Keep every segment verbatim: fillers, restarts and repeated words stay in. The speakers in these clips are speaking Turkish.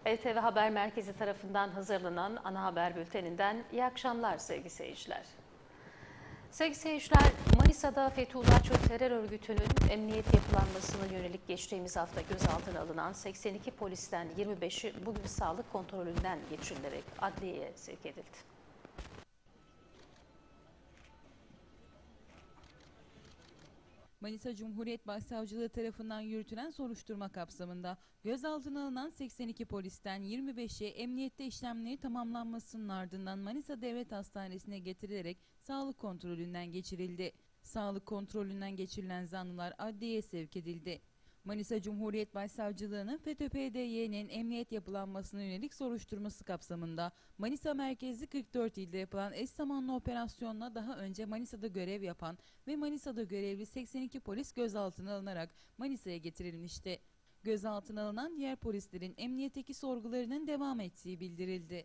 E T V Haber Merkezi tarafından hazırlanan ana haber bülteninden iyi akşamlar sevgili seyirciler. Sevgili seyirciler, Manisa'da Fethullah Çocuk Terör Örgütü'nün emniyet yapılanmasına yönelik geçtiğimiz hafta gözaltına alınan seksen iki polisten yirmi beşi bugün sağlık kontrolünden geçirilerek adliyeye sevk edildi. Manisa Cumhuriyet Başsavcılığı tarafından yürütülen soruşturma kapsamında gözaltına alınan seksen iki polisten yirmi beşi emniyette işlemleri tamamlanmasının ardından Manisa Devlet Hastanesi'ne getirilerek sağlık kontrolünden geçirildi. Sağlık kontrolünden geçirilen zanlılar adliyeye sevk edildi. Manisa Cumhuriyet Başsavcılığı'nın FETÖ P D Y'nin emniyet yapılanmasına yönelik soruşturması kapsamında Manisa merkezli kırk dört ilde yapılan eş zamanlı operasyonla daha önce Manisa'da görev yapan ve Manisa'da görevli seksen iki polis gözaltına alınarak Manisa'ya getirilmişti. Gözaltına alınan diğer polislerin emniyetteki sorgularının devam ettiği bildirildi.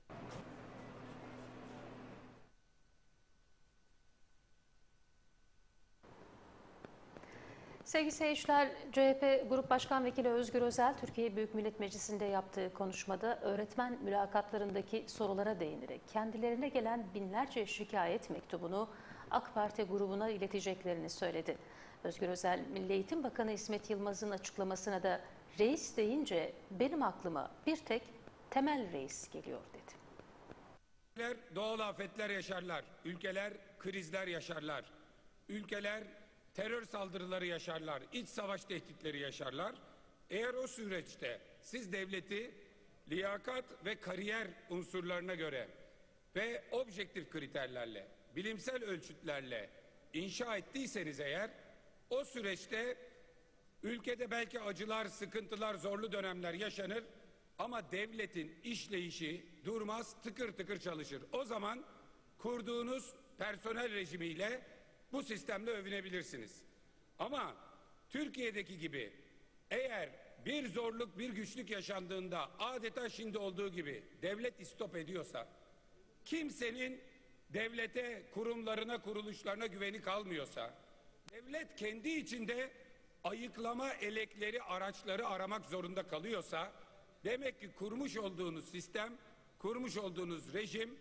Sevgili seyirciler, C H P Grup Başkan Vekili Özgür Özel, Türkiye Büyük Millet Meclisi'nde yaptığı konuşmada öğretmen mülakatlarındaki sorulara değinerek kendilerine gelen binlerce şikayet mektubunu AK Parti grubuna ileteceklerini söyledi. Özgür Özel, Milli Eğitim Bakanı İsmet Yılmaz'ın açıklamasına da reis deyince benim aklıma bir tek Temel Reis geliyor dedi. Ülkeler doğal afetler yaşarlar, ülkeler krizler yaşarlar, ülkeler terör saldırıları yaşarlar, iç savaş tehditleri yaşarlar. Eğer o süreçte siz devleti liyakat ve kariyer unsurlarına göre ve objektif kriterlerle, bilimsel ölçütlerle inşa ettiyseniz eğer, o süreçte ülkede belki acılar, sıkıntılar, zorlu dönemler yaşanır ama devletin işleyişi durmaz, tıkır tıkır çalışır. O zaman kurduğunuz personel rejimiyle bu sistemle övünebilirsiniz. Ama Türkiye'deki gibi eğer bir zorluk, bir güçlük yaşandığında adeta şimdi olduğu gibi devlet istop ediyorsa, kimsenin devlete, kurumlarına, kuruluşlarına güveni kalmıyorsa, devlet kendi içinde ayıklama elekleri, araçları aramak zorunda kalıyorsa, demek ki kurmuş olduğunuz sistem, kurmuş olduğunuz rejim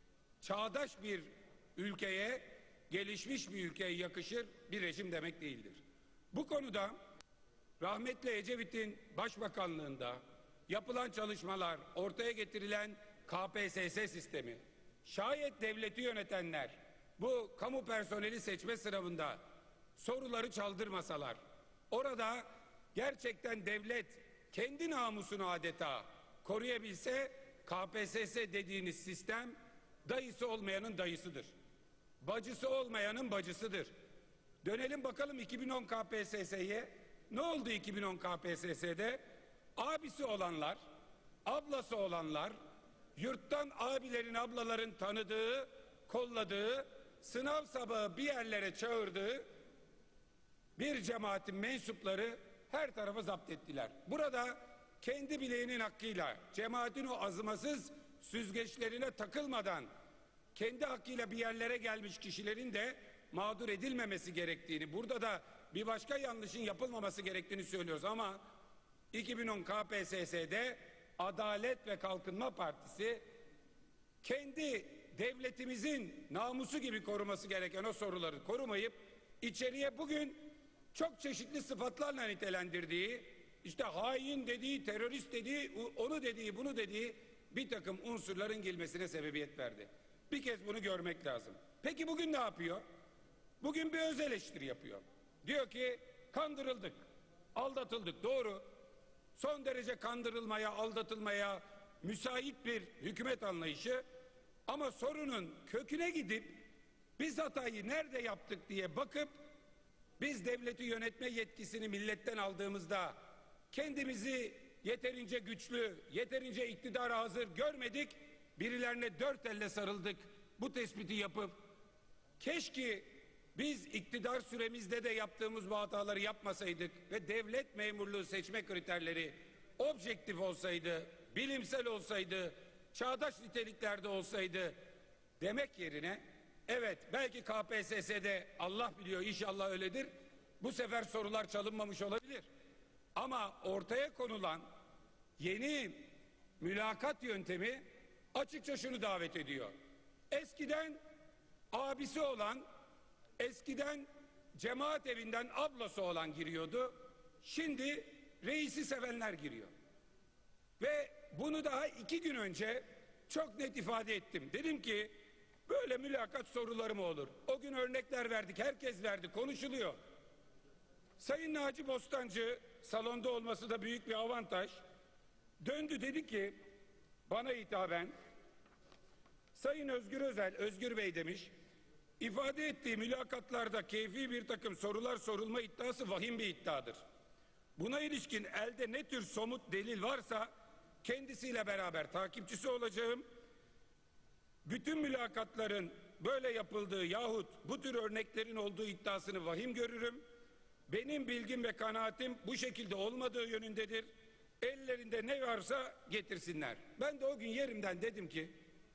çağdaş bir ülkeye, gelişmiş bir ülkeye yakışır bir rejim demek değildir. Bu konuda rahmetli Ecevit'in başbakanlığında yapılan çalışmalar, ortaya getirilen K P S S sistemi, şayet devleti yönetenler bu kamu personeli seçme sınavında soruları çaldırmasalar, orada gerçekten devlet kendi namusunu adeta koruyabilse, K P S S dediğiniz sistem dayısı olmayanın dayısıdır. Bacısı olmayanın bacısıdır. Dönelim bakalım iki bin on K P S S'ye. Ne oldu iki bin on K P S S'de? Abisi olanlar, ablası olanlar, yurttan abilerin, ablaların tanıdığı, kolladığı, sınav sabahı bir yerlere çağırdığı bir cemaatin mensupları her tarafa zapt ettiler. Burada kendi bileğinin hakkıyla cemaatin o azımasız süzgeçlerine takılmadan kendi hakkıyla bir yerlere gelmiş kişilerin de mağdur edilmemesi gerektiğini, burada da bir başka yanlışın yapılmaması gerektiğini söylüyoruz. Ama iki bin on K P S S'de Adalet ve Kalkınma Partisi kendi devletimizin namusu gibi koruması gereken o soruları korumayıp içeriye bugün çok çeşitli sıfatlarla nitelendirdiği, işte hain dediği, terörist dediği, onu dediği, bunu dediği bir takım unsurların girmesine sebebiyet verdi. Bir kez bunu görmek lazım. Peki bugün ne yapıyor? Bugün bir öz eleştiri yapıyor. Diyor ki kandırıldık, aldatıldık. Doğru. Son derece kandırılmaya, aldatılmaya müsait bir hükümet anlayışı. Ama sorunun köküne gidip biz hatayı nerede yaptık diye bakıp biz devleti yönetme yetkisini milletten aldığımızda kendimizi yeterince güçlü, yeterince iktidara hazır görmedik. Birilerine dört elle sarıldık. Bu tespiti yapıp keşke biz iktidar süremizde de yaptığımız bu hataları yapmasaydık ve devlet memurluğu seçme kriterleri objektif olsaydı, bilimsel olsaydı, çağdaş niteliklerde olsaydı demek yerine evet belki K P S S'de Allah biliyor inşallah öyledir. Bu sefer sorular çalınmamış olabilir. Ama ortaya konulan yeni mülakat yöntemi açıkça şunu davet ediyor. Eskiden abisi olan, eskiden cemaat evinden ablası olan giriyordu. Şimdi reisi sevenler giriyor. Ve bunu daha iki gün önce çok net ifade ettim. Dedim ki böyle mülakat soruları mı olur? O gün örnekler verdik, herkes verdi, konuşuluyor. Sayın Naci Bostancı, salonda olması da büyük bir avantaj, döndü dedi ki bana hitaben, Sayın Özgür Özel, Özgür Bey demiş, ifade ettiği mülakatlarda keyfi bir takım sorular sorulma iddiası vahim bir iddiadır. Buna ilişkin elde ne tür somut delil varsa kendisiyle beraber takipçisi olacağım. Bütün mülakatların böyle yapıldığı yahut bu tür örneklerin olduğu iddiasını vahim görürüm. Benim bilgim ve kanaatim bu şekilde olmadığı yönündedir. Ellerinde ne varsa getirsinler. Ben de o gün yerimden dedim ki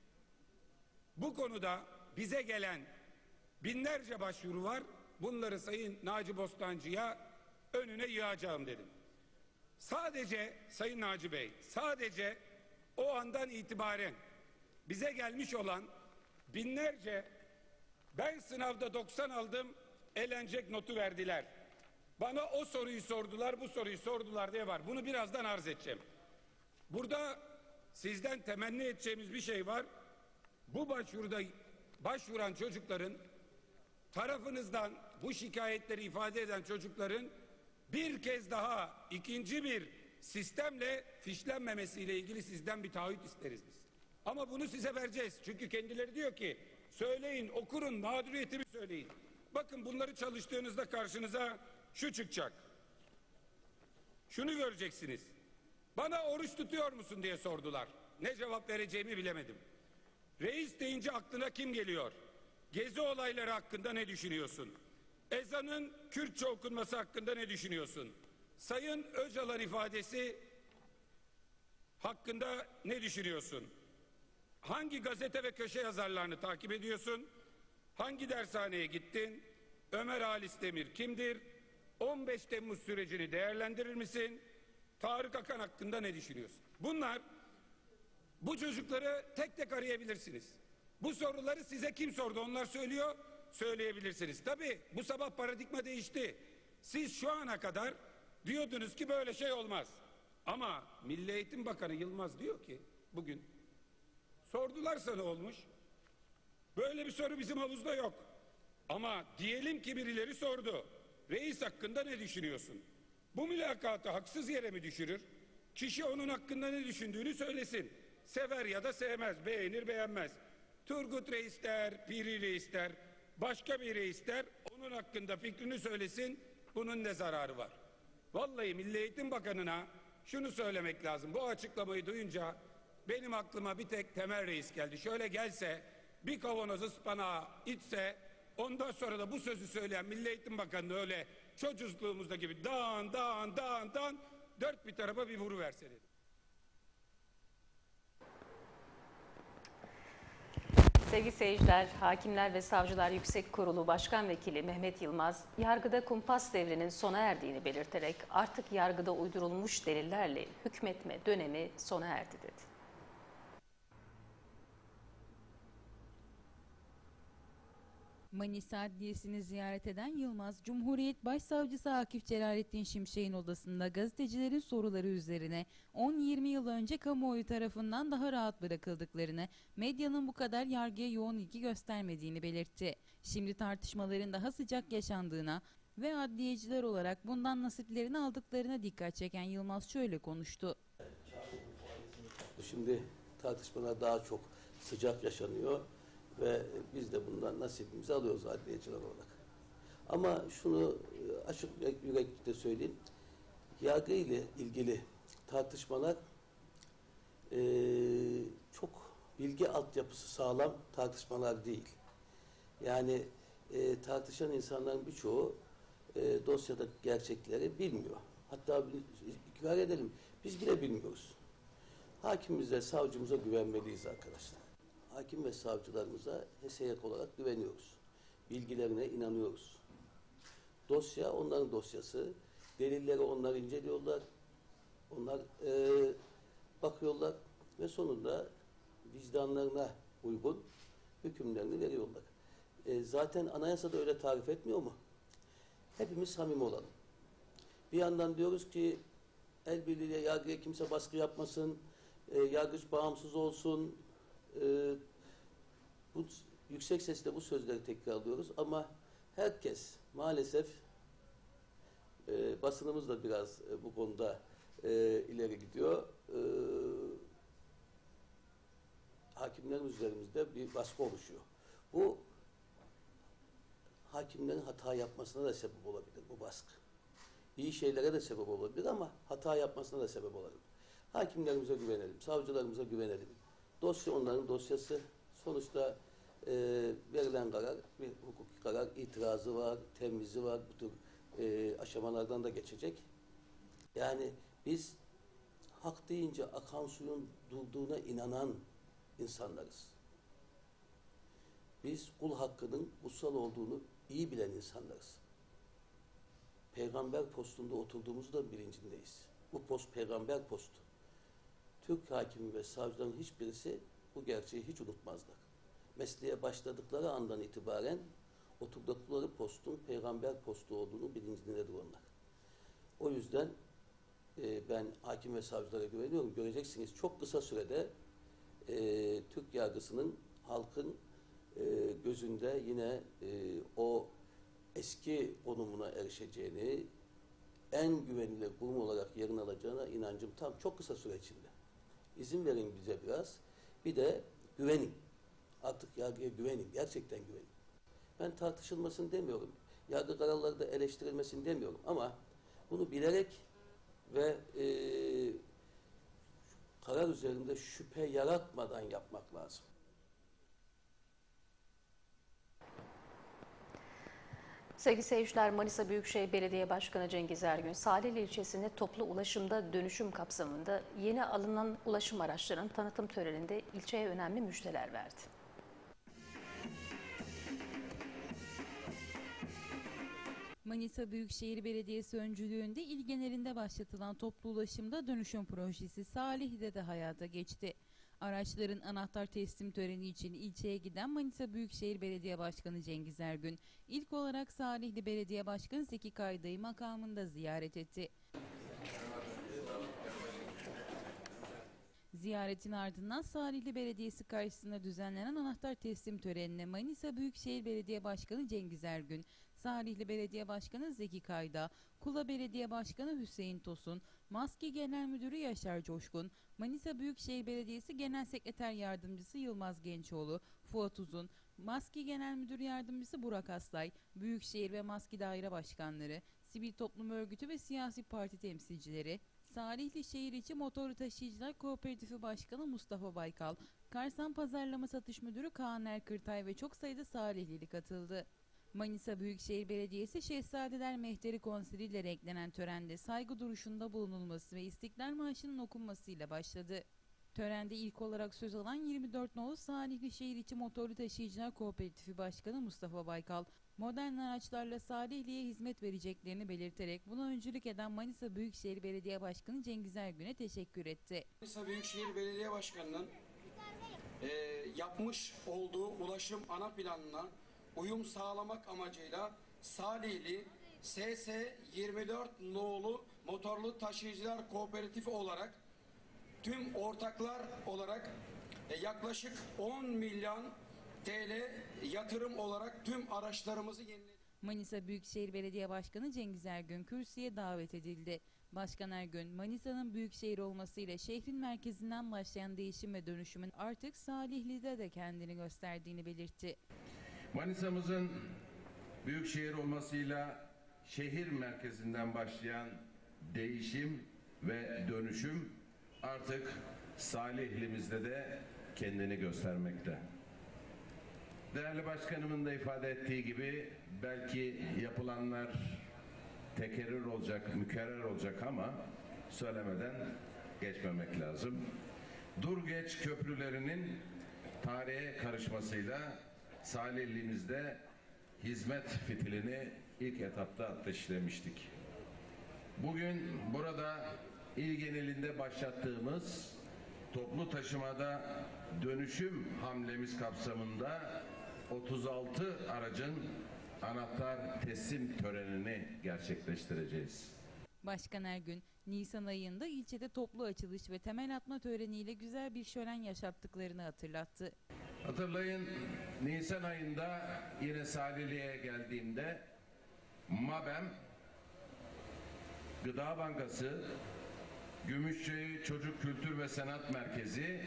bu konuda bize gelen binlerce başvuru var. Bunları Sayın Naci Bostancı'ya önüne yığacağım dedim. Sadece Sayın Naci Bey, sadece o andan itibaren bize gelmiş olan binlerce ben sınavda doksan aldım elenecek notu verdiler. Bana o soruyu sordular, bu soruyu sordular diye var. Bunu birazdan arz edeceğim. Burada sizden temenni edeceğimiz bir şey var. Bu başvuruda başvuran çocukların tarafınızdan bu şikayetleri ifade eden çocukların bir kez daha ikinci bir sistemle fişlenmemesiyle ilgili sizden bir taahhüt isteriz biz. Ama bunu size vereceğiz. Çünkü kendileri diyor ki söyleyin, okurun, mağduriyetimi söyleyin. Bakın bunları çalıştığınızda karşınıza şu çıkacak. Şunu göreceksiniz. Bana oruç tutuyor musun diye sordular. Ne cevap vereceğimi bilemedim. Reis deyince aklına kim geliyor? Gezi olayları hakkında ne düşünüyorsun? Ezanın Kürtçe okunması hakkında ne düşünüyorsun? Sayın Öcalan ifadesi hakkında ne düşünüyorsun? Hangi gazete ve köşe yazarlarını takip ediyorsun? Hangi dershaneye gittin? Ömer Halis Demir kimdir? on beş Temmuz sürecini değerlendirir misin? Tarık Akan hakkında ne düşünüyorsun? Bunlar, bu çocukları tek tek arayabilirsiniz. Bu soruları size kim sordu? Onlar söylüyor, söyleyebilirsiniz. Tabii bu sabah paradigma değişti. Siz şu ana kadar diyordunuz ki böyle şey olmaz. Ama Milli Eğitim Bakanı Yılmaz diyor ki bugün sordularsa ne olmuş? Böyle bir soru bizim havuzda yok. Ama diyelim ki birileri sordu. Reis hakkında ne düşünüyorsun? Bu mülakatı haksız yere mi düşürür? Kişi onun hakkında ne düşündüğünü söylesin. Sever ya da sevmez, beğenir beğenmez. Turgut Reis der, Piri Reis der, başka bir reis der, onun hakkında fikrini söylesin, bunun ne zararı var? Vallahi Milli Eğitim Bakanı'na şunu söylemek lazım. Bu açıklamayı duyunca benim aklıma bir tek Temel Reis geldi. Şöyle gelse, bir kavanoz ıspanağı içse, ondan sonra da bu sözü söyleyen Milli Eğitim Bakanı'nı öyle çocukluğumuzda gibi dağın dağın dağın dağın dört bir tarafa bir vuruverse dedi. Sevgili seyirciler, Hakimler ve Savcılar Yüksek Kurulu Başkan Vekili Mehmet Yılmaz, yargıda kumpas devrinin sona erdiğini belirterek artık yargıda uydurulmuş delillerle hükmetme dönemi sona erdi dedi. Manisa Adliyesi'ni ziyaret eden Yılmaz, Cumhuriyet Başsavcısı Akif Celalettin Şimşek'in odasında gazetecilerin soruları üzerine on yirmi yıl önce kamuoyu tarafından daha rahat bırakıldıklarını, medyanın bu kadar yargıya yoğun ilgi göstermediğini belirtti. Şimdi tartışmaların daha sıcak yaşandığına ve adliyeciler olarak bundan nasiplerini aldıklarına dikkat çeken Yılmaz şöyle konuştu. Şimdi tartışmalar daha çok sıcak yaşanıyor. Ve biz de bundan nasibimizi alıyoruz adliyeciler olarak. Ama şunu açık yürekli söyleyeyim. Yargı ile ilgili tartışmalar e, çok bilgi altyapısı sağlam tartışmalar değil. Yani e, tartışan insanların birçoğu e, dosyada gerçekleri bilmiyor. Hatta ikrar edelim, biz bile bilmiyoruz. Hakimimize, savcımıza güvenmeliyiz arkadaşlar. Hakim ve savcılarımıza heseyek olarak güveniyoruz. Bilgilerine inanıyoruz. Dosya onların dosyası. Delilleri onlar inceliyorlar. Onlar e, bakıyorlar. ve sonunda vicdanlarına uygun hükümlerini veriyorlar. E, zaten anayasada öyle tarif etmiyor mu? Hepimiz samimi olalım. Bir yandan diyoruz ki el birliğiyle yargıya kimse baskı yapmasın, e, yargıç bağımsız olsun. E, bu yüksek sesle bu sözleri tekrarlıyoruz ama herkes maalesef e, basınımız da biraz e, bu konuda e, ileri gidiyor. E, hakimlerin üzerimizde bir baskı oluşuyor. Bu hakimlerin hata yapmasına da sebep olabilir bu baskı. İyi şeylere de sebep olabilir ama hata yapmasına da sebep olabilir. Hakimlerimize güvenelim, savcılarımıza güvenelim. Dosya onların dosyası. Sonuçta e, verilen karar, bir hukuki karar, itirazı var, temyizi var. Bu tür e, aşamalardan da geçecek. Yani biz hak deyince akan suyun durduğuna inanan insanlarız. Biz kul hakkının kutsal olduğunu iyi bilen insanlarız. Peygamber postunda oturduğumuzda bilincindeyiz. Bu post peygamber postu. Türk hakimi ve savcıların hiçbirisi bu gerçeği hiç unutmazlar. Mesleğe başladıkları andan itibaren oturdukları postun peygamber postu olduğunu bilincindedir onlar. O yüzden e, ben hakim ve savcılara güveniyorum. Göreceksiniz çok kısa sürede e, Türk yargısının halkın e, gözünde yine e, o eski konumuna erişeceğini, en güvenilir kurum olarak yerini alacağına inancım tam. Çok kısa süre içinde. İzin verin bize biraz. Bir de güvenin. Artık yargıya güvenin. Gerçekten güvenin. Ben tartışılmasını demiyorum. Yargı kararları da eleştirilmesini demiyorum. Ama bunu bilerek ve e, karar üzerinde şüphe yaratmadan yapmak lazım. Sevgili seyirciler, Manisa Büyükşehir Belediye Başkanı Cengiz Ergün, Salihli ilçesinde toplu ulaşımda dönüşüm kapsamında yeni alınan ulaşım araçlarının tanıtım töreninde ilçeye önemli müjdeler verdi. Manisa Büyükşehir Belediyesi öncülüğünde il genelinde başlatılan toplu ulaşımda dönüşüm projesi Salihli'de de hayata geçti. Araçların anahtar teslim töreni için ilçeye giden Manisa Büyükşehir Belediye Başkanı Cengiz Ergün, ilk olarak Salihli Belediye Başkanı Zeki Kayda'yı makamında ziyaret etti. Ziyaretin ardından Salihli Belediyesi karşısında düzenlenen anahtar teslim törenine Manisa Büyükşehir Belediye Başkanı Cengiz Ergün, Salihli Belediye Başkanı Zeki Kayda, Kula Belediye Başkanı Hüseyin Tosun, Maski Genel Müdürü Yaşar Coşkun, Manisa Büyükşehir Belediyesi Genel Sekreter Yardımcısı Yılmaz Gençoğlu, Fuat Uzun, Maski Genel Müdür Yardımcısı Burak Aslay, Büyükşehir ve Maski Daire Başkanları, sivil toplum örgütü ve siyasi parti temsilcileri, Salihli Şehir İçi Motorlu Taşıyıcılar Kooperatifi Başkanı Mustafa Baykal, Karsan Pazarlama Satış Müdürü Kaan Erkırtay ve çok sayıda Salihlili katıldı. Manisa Büyükşehir Belediyesi Şehzadeler Mehteri Konseri ile renklenen törende saygı duruşunda bulunulması ve İstiklal Marşı'nın okunmasıyla başladı. Törende ilk olarak söz alan yirmi dört nolu Salihli Şehir İçi Motorlu Taşıyıcılar Kooperatifi Başkanı Mustafa Baykal, modern araçlarla Salihli'ye hizmet vereceklerini belirterek buna öncülük eden Manisa Büyükşehir Belediye Başkanı Cengiz Ergün'e teşekkür etti. Manisa Büyükşehir Belediye Başkanı'nın e, yapmış olduğu ulaşım ana planına uyum sağlamak amacıyla Salihli S S yirmi dört nolu Motorlu Taşıyıcılar Kooperatifi olarak tüm ortaklar olarak e, yaklaşık on milyon T L yatırım olarak tüm araçlarımızı yeniledik. Manisa Büyükşehir Belediye Başkanı Cengiz Ergün kürsüye davet edildi. Başkan Ergün, Manisa'nın büyükşehir olmasıyla şehrin merkezinden başlayan değişim ve dönüşümün artık Salihli'de de kendini gösterdiğini belirtti. Manisa'mızın büyükşehir olmasıyla şehir merkezinden başlayan değişim ve dönüşüm artık Salihli'mizde de kendini göstermekte. Değerli başkanımın da ifade ettiği gibi belki yapılanlar tekerrür olacak, mükerrer olacak ama söylemeden geçmemek lazım. Durgeç köprülerinin tarihe karışmasıyla Salihli'mizde hizmet fitilini ilk etapta ateşlemiştik. Bugün burada il genelinde başlattığımız toplu toplu taşımada dönüşüm hamlemiz kapsamında otuz altı aracın anahtar teslim törenini gerçekleştireceğiz. Başkan Ergün, Nisan ayında ilçede toplu açılış ve temel atma töreniyle güzel bir şölen yaşattıklarını hatırlattı. Hatırlayın, Nisan ayında yine Salihli'ye geldiğimde MABEM, Gıda Bankası, Gümüşçayı Çocuk Kültür ve Sanat Merkezi,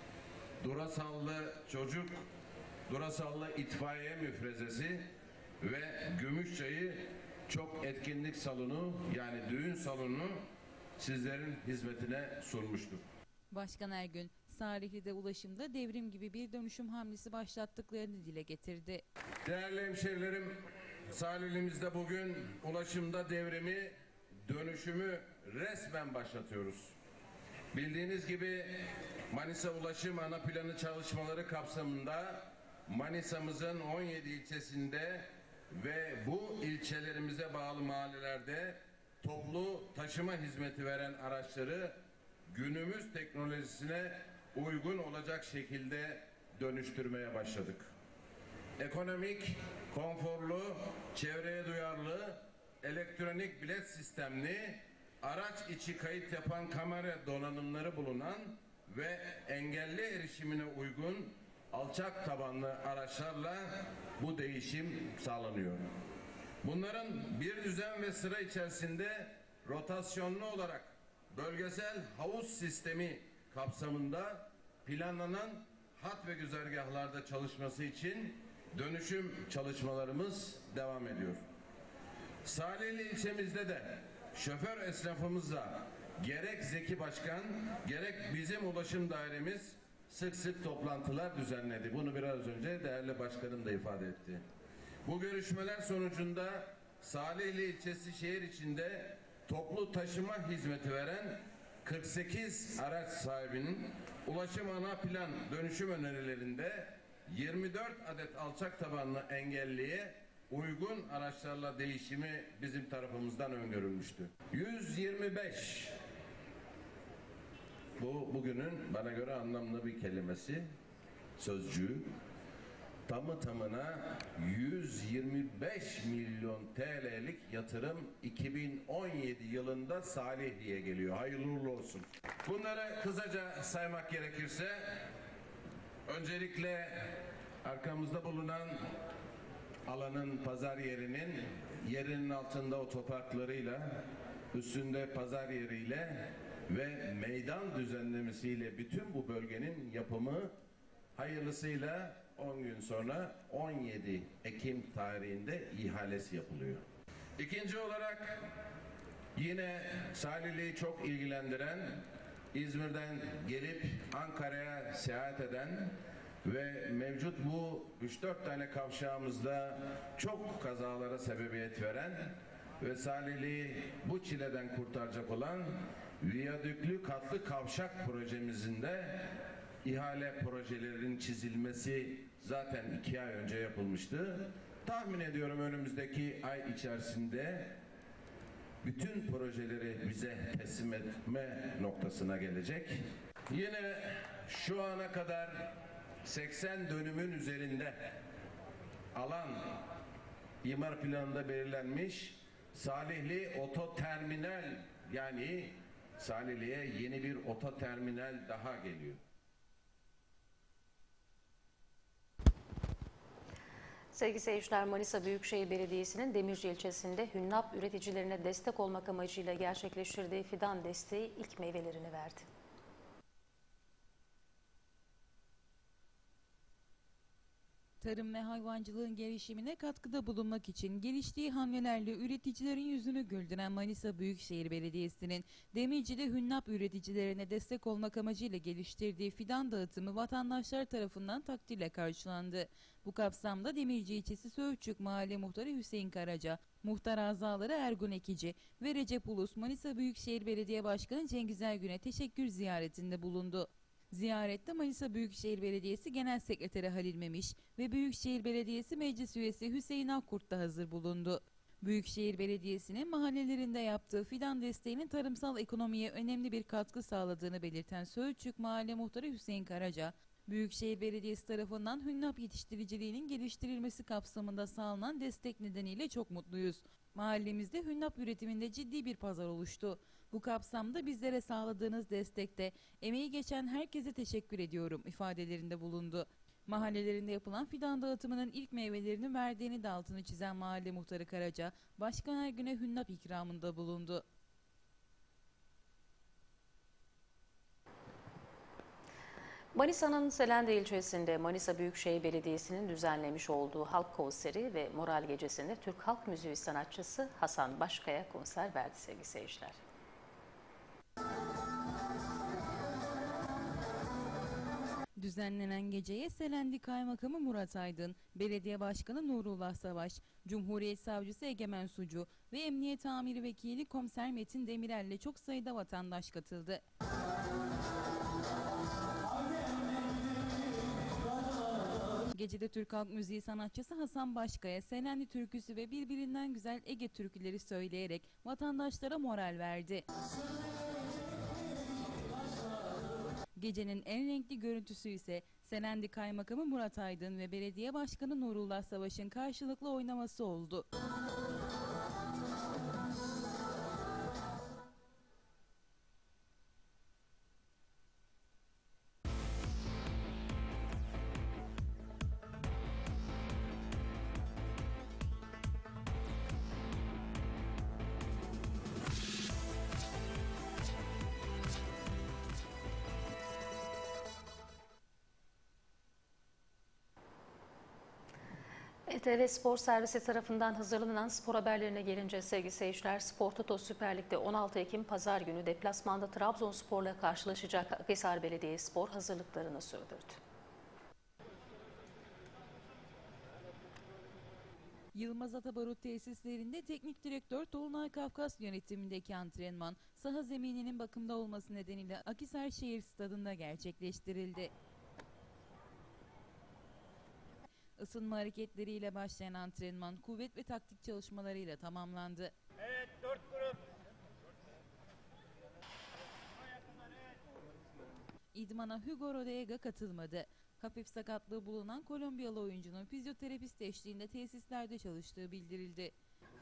Durasallı Çocuk, Durasallı İtfaiye Müfrezesi ve Gümüşçayı Çok Etkinlik Salonu yani düğün salonunu sizlerin hizmetine sunmuştur. Başkan Ergün, Salihli'de ulaşımda devrim gibi bir dönüşüm hamlesi başlattıklarını dile getirdi. Değerli hemşehrilerim, Salihli'mizde bugün ulaşımda devrimi, dönüşümü resmen başlatıyoruz. Bildiğiniz gibi Manisa Ulaşım Ana Planı çalışmaları kapsamında Manisa'mızın on yedi ilçesinde ve bu ilçelerimize bağlı mahallelerde toplu taşıma hizmeti veren araçları günümüz teknolojisine uygun olacak şekilde dönüştürmeye başladık. Ekonomik, konforlu, çevreye duyarlı, elektronik bilet sistemli, araç içi kayıt yapan kamera donanımları bulunan ve engelli erişimine uygun alçak tabanlı araçlarla bu değişim sağlanıyor. Bunların bir düzen ve sıra içerisinde rotasyonlu olarak bölgesel havuz sistemi kapsamında planlanan hat ve güzergahlarda çalışması için dönüşüm çalışmalarımız devam ediyor. Salihli ilçemizde de şoför esnafımızla gerek Zeki Başkan gerek bizim ulaşım dairemiz sık sık toplantılar düzenledi. Bunu biraz önce değerli başkanım da ifade etti. Bu görüşmeler sonucunda Salihli ilçesi şehir içinde toplu taşıma hizmeti veren kırk sekiz araç sahibinin ulaşım ana plan dönüşüm önerilerinde yirmi dört adet alçak tabanlı engelliye uygun araçlarla değişimi bizim tarafımızdan öngörülmüştü. yüz yirmi beş bu bugünün bana göre anlamlı bir kelimesi, sözcüğü. Tamı tamına yüz yirmi beş milyon T L'lik yatırım iki bin on yedi yılında Salihli'ye geliyor. Hayırlı uğurlu olsun. Bunları kısaca saymak gerekirse öncelikle arkamızda bulunan alanın pazar yerinin yerinin altında otoparklarıyla üstünde pazar yeriyle ve meydan düzenlemesiyle bütün bu bölgenin yapımı hayırlısıyla on gün sonra on yedi Ekim tarihinde ihalesi yapılıyor. İkinci olarak yine Salihli'yi çok ilgilendiren, İzmir'den gelip Ankara'ya seyahat eden ve mevcut bu üç dört tane kavşağımızda çok kazalara sebebiyet veren ve Salihli'yi bu çileden kurtaracak olan viyadüklü katlı kavşak projemizin de ihale projelerinin çizilmesi zaten iki ay önce yapılmıştı. Tahmin ediyorum önümüzdeki ay içerisinde bütün projeleri bize teslim etme noktasına gelecek. Yine şu ana kadar seksen dönümün üzerinde alan imar planında belirlenmiş Salihli ototerminal, yani Salihli'ye yeni bir ototerminal daha geliyor. Sevgili seyirciler, Manisa Büyükşehir Belediyesi'nin Demirci ilçesinde hünnap üreticilerine destek olmak amacıyla gerçekleştirdiği fidan desteği ilk meyvelerini verdi. Tarım ve hayvancılığın gelişimine katkıda bulunmak için geliştiği hamlelerle üreticilerin yüzünü güldüren Manisa Büyükşehir Belediyesi'nin Demirci'de hünnap üreticilerine destek olmak amacıyla geliştirdiği fidan dağıtımı vatandaşlar tarafından takdirle karşılandı. Bu kapsamda Demirci ilçesi Söğütçük Mahalle Muhtarı Hüseyin Karaca, muhtar azaları Ergun Ekici ve Recep Ulus Manisa Büyükşehir Belediye Başkanı Cengiz Ergün'e teşekkür ziyaretinde bulundu. Ziyarette Manisa Büyükşehir Belediyesi Genel Sekreteri Halil Memiş ve Büyükşehir Belediyesi Meclis Üyesi Hüseyin Akkurt da hazır bulundu. Büyükşehir Belediyesi'nin mahallelerinde yaptığı fidan desteğinin tarımsal ekonomiye önemli bir katkı sağladığını belirten Söğütçük Mahalle Muhtarı Hüseyin Karaca, Büyükşehir Belediyesi tarafından hünnap yetiştiriciliğinin geliştirilmesi kapsamında sağlanan destek nedeniyle çok mutluyuz. Mahallemizde hünnap üretiminde ciddi bir pazar oluştu. Bu kapsamda bizlere sağladığınız destekte emeği geçen herkese teşekkür ediyorum ifadelerinde bulundu. Mahallelerinde yapılan fidan dağıtımının ilk meyvelerini verdiğini de altını çizen Mahalle Muhtarı Karaca, Başkan Ergün'e hünnap ikramında bulundu. Manisa'nın Selendi ilçesinde Manisa Büyükşehir Belediyesi'nin düzenlemiş olduğu halk konseri ve moral gecesinde Türk halk müziği sanatçısı Hasan Başkaya konser verdi sevgili seyirciler. Düzenlenen geceye Selendi Kaymakamı Murat Aydın, Belediye Başkanı Nurullah Savaş, Cumhuriyet Savcısı Egemen Sucu ve Emniyet Amiri Vekili Komiser Metin Demirel ile çok sayıda vatandaş katıldı. Gecede Türk halk müziği sanatçısı Hasan Başkaya, Selendi türküsü ve birbirinden güzel Ege türküleri söyleyerek vatandaşlara moral verdi. Gecenin en renkli görüntüsü ise Selendi Kaymakamı Murat Aydın ve Belediye Başkanı Nurullah Savaş'ın karşılıklı oynaması oldu. E T V Spor Servisi tarafından hazırlanan spor haberlerine gelince sevgili seyirciler, Spor Toto Süper Lig'de on altı Ekim Pazar günü deplasmanda Trabzonspor'la karşılaşacak Akhisar Belediyespor hazırlıklarını sürdürdü. Yılmaz Atabarut tesislerinde teknik direktör Tolunay Kafkas yönetimindeki antrenman, saha zemininin bakımda olması nedeniyle Akhisar Şehir Stadı'nda gerçekleştirildi. Isınma hareketleriyle başlayan antrenman, kuvvet ve taktik çalışmalarıyla tamamlandı. Evet, dört grup. İdmana Hugo Rodega katılmadı. Hafif sakatlığı bulunan Kolombiyalı oyuncunun fizyoterapist eşliğinde tesislerde çalıştığı bildirildi.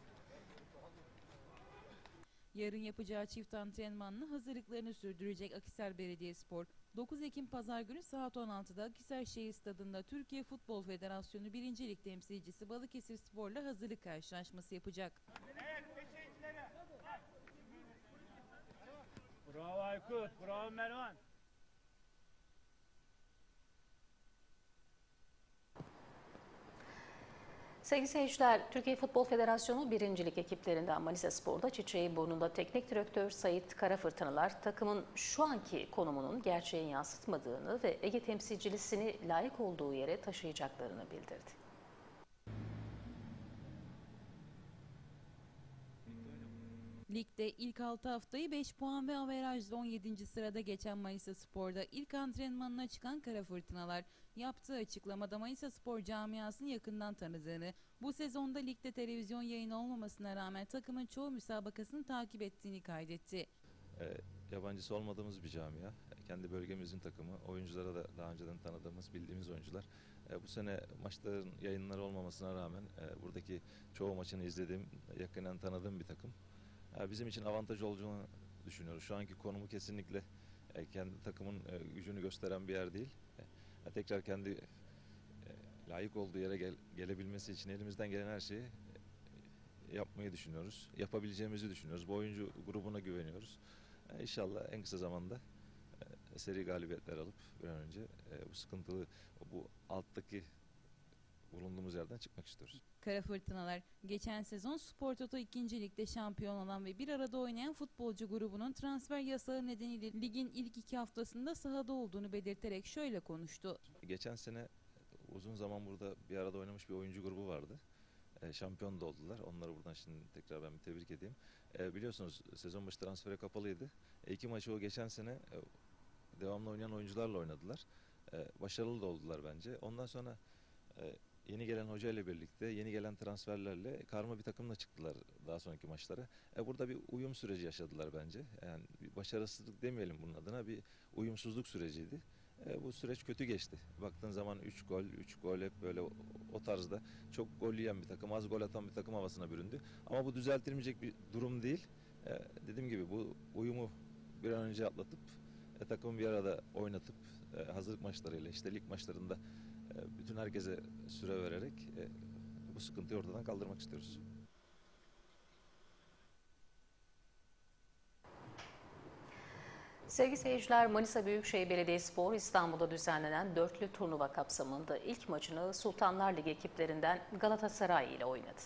Yarın yapacağı çift antrenmanla hazırlıklarını sürdürecek Akhisar Belediyespor, dokuz Ekim Pazar günü saat on altıda Akhisar Şehir Stadı'nda Türkiye Futbol Federasyonu birinci Lig temsilcisi Balıkesirspor'la hazırlık karşılaşması yapacak. Evet, beşe içleri. Bravo Aykut, bravo Mervan. Sevgili seyirciler, Türkiye Futbol Federasyonu birinci Lig ekiplerinden Manisa Spor'da Çiçeğiburnunda teknik direktör Sait Karafırtınalar takımın şu anki konumunun gerçeği yansıtmadığını ve Ege temsilcilisini layık olduğu yere taşıyacaklarını bildirdi. Ligde ilk altı haftayı beş puan ve averajla on yedinci sırada geçen Manisa Spor'da ilk antrenmanına çıkan Karafırtınalar yaptığı açıklamada Manisa Spor camiasını yakından tanıdığını, bu sezonda ligde televizyon yayını olmamasına rağmen takımın çoğu müsabakasını takip ettiğini kaydetti. E, yabancısı olmadığımız bir camia. Kendi bölgemizin takımı. Oyunculara da daha önceden tanıdığımız, bildiğimiz oyuncular. E, bu sene maçların yayınları olmamasına rağmen e, buradaki çoğu maçını izlediğim, yakından tanıdığım bir takım. E, bizim için avantaj olduğunu düşünüyoruz. Şu anki konumu kesinlikle e, kendi takımın e, gücünü gösteren bir yer değil. E, tekrar kendi e, layık olduğu yere gel, gelebilmesi için elimizden gelen her şeyi e, yapmayı düşünüyoruz. Yapabileceğimizi düşünüyoruz. Bu oyuncu grubuna güveniyoruz. E, İnşallah en kısa zamanda e, seri galibiyetler alıp bir an önce e, bu sıkıntılı, bu alttaki bulunduğumuz yerden çıkmak istiyoruz. Karafırtınalar, geçen sezon Spor Toto ikinci Lig'de şampiyon olan ve bir arada oynayan futbolcu grubunun transfer yasağı nedeniyle ligin ilk iki haftasında sahada olduğunu belirterek şöyle konuştu. Geçen sene uzun zaman burada bir arada oynamış bir oyuncu grubu vardı. E, şampiyon da oldular. Onları buradan şimdi tekrar ben bir tebrik edeyim. E, biliyorsunuz sezon başı transfere kapalıydı. E, iki maçı o geçen sene e, devamlı oynayan oyuncularla oynadılar. E, başarılı da oldular bence. Ondan sonra e, yeni gelen hoca ile birlikte, yeni gelen transferlerle karma bir takımla çıktılar daha sonraki maçlara. E, burada bir uyum süreci yaşadılar bence. Yani bir başarısızlık demeyelim bunun adına, bir uyumsuzluk süreciydi. E, bu süreç kötü geçti. Baktığın zaman üç gol, üç gol hep böyle o, o tarzda çok gol yiyen bir takım, az gol atan bir takım havasına büründü. Ama bu düzeltilmeyecek bir durum değil. E, dediğim gibi bu uyumu bir an önce atlatıp e, takımı bir arada oynatıp e, hazırlık maçlarıyla, işte lig maçlarında e, bütün herkese süre vererek e, bu sıkıntıyı ortadan kaldırmak istiyoruz. Sevgili seyirciler, Manisa Büyükşehir Belediyespor İstanbul'da düzenlenen dörtlü turnuva kapsamında ilk maçını Sultanlar Ligi ekiplerinden Galatasaray ile oynadı.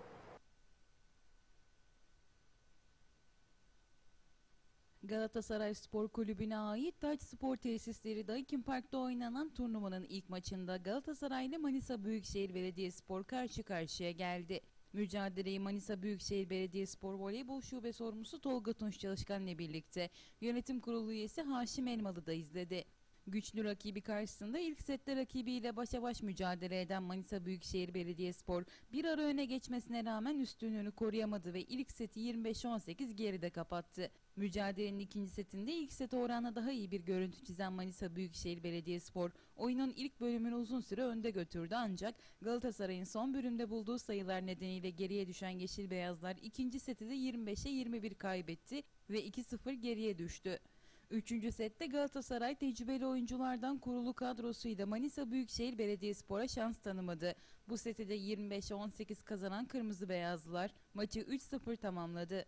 Galatasaray Spor Kulübü'ne ait Taç Spor Tesisleri Daikin Park'ta oynanan turnuvanın ilk maçında Galatasaray ile Manisa Büyükşehir Belediyespor karşı karşıya geldi. Mücadeleyi Manisa Büyükşehir Belediyespor Voleybol Şube Sorumlusu Tolga Tunç Çalışkan ile birlikte yönetim kurulu üyesi Haşim Elmalı da izledi. Güçlü rakibi karşısında ilk sette rakibiyle başa baş mücadele eden Manisa Büyükşehir Belediyespor bir ara öne geçmesine rağmen üstünlüğünü koruyamadı ve ilk seti yirmi beş on sekiz geride kapattı. Mücadelenin ikinci setinde ilk sete oranla daha iyi bir görüntü çizen Manisa Büyükşehir Belediyespor oyunun ilk bölümünü uzun süre önde götürdü, ancak Galatasaray'ın son bölümde bulduğu sayılar nedeniyle geriye düşen Yeşil Beyazlar ikinci seti de yirmi beşe yirmi bir kaybetti ve iki sıfır geriye düştü. Üçüncü sette Galatasaray tecrübeli oyunculardan kurulu kadrosuyla Manisa Büyükşehir Belediyespor'a şans tanımadı. Bu seti de yirmi beşe on sekiz kazanan Kırmızı Beyazlılar maçı üç sıfır tamamladı.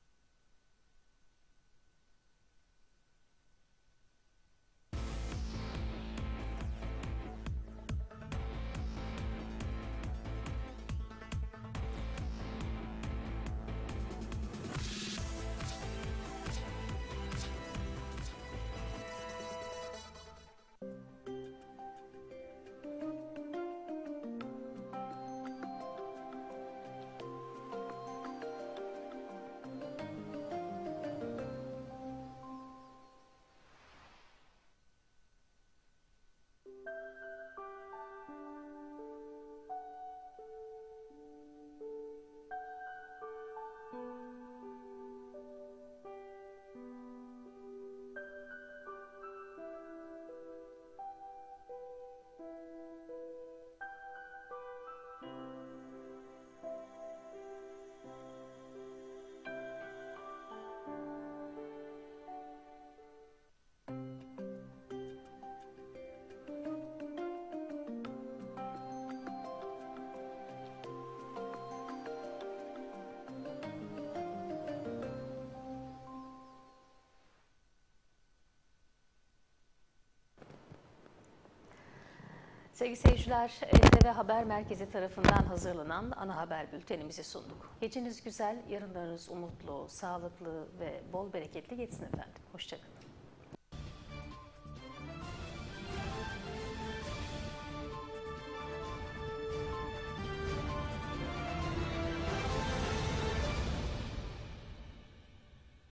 Sevgili seyirciler, E T V Haber Merkezi tarafından hazırlanan ana haber bültenimizi sunduk. Geceniz güzel, yarınlarınız umutlu, sağlıklı ve bol bereketli geçsin efendim. Hoşça kalın.